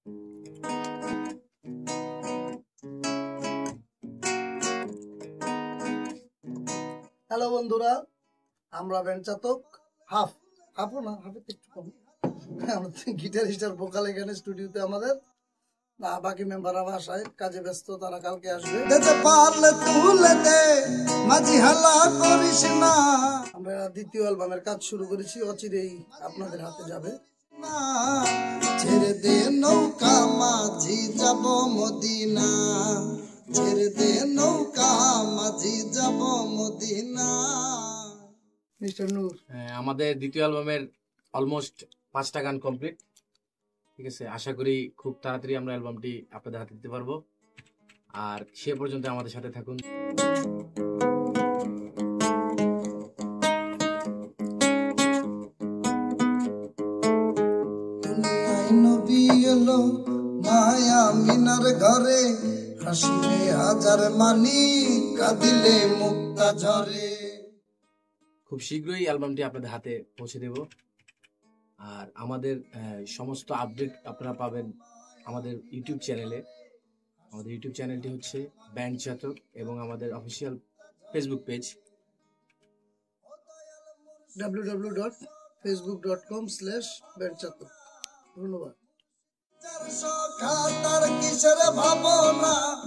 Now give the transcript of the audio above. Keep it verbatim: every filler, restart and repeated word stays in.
Hello বন্ধুরা, আমরা band চাতক হাফ হাফও না হাফের একটু কম। আমরা গিটারিস্ট আর ভোকাল এখানে স্টুডিওতে আমাদের, না বাকি মেম্বাররা বাসায় কাজে ব্যস্ত, তারা কালকে আসবে। আমরা দ্বিতীয় অ্যালবামের কাজ শুরু করেছি, অচিরেই আপনাদের হাতে যাবে। ছেড়ে দে নৌকা মাঝি যাব মদিনা, ছেড়ে দে নৌকা মাঝি যাব মদিনা। মিস্টার নূর, আমাদের দ্বিতীয় অ্যালবামের অলমোস্ট পাঁচটা গান কমপ্লিট, ঠিক আছে। আশা করি খুব তাড়াতাড়ি আমরা অ্যালবামটি আপনাদের হাতে দিতে পারবো, আর সে পর্যন্ত আমাদের সাথে থাকুন। নবী এলো মায়া মিনার ঘরে, হাসিলে হাজার মানি কাঁদিলে মুক্তা ঝরে। খুব শীঘ্রই অ্যালবামটি আপনাদের হাতে পৌঁছে দেব, আর আমাদের সমস্ত আপডেট আপনারা পাবেন আমাদের ইউটিউব চ্যানেলে। আমাদের ইউটিউব চ্যানেলটি হচ্ছে ব্যান্ড চাতক এবং আমাদের official Facebook page W W W dot Facebook dot com slash band Chatak. ধন্যবাদ। কিসের ভাবনা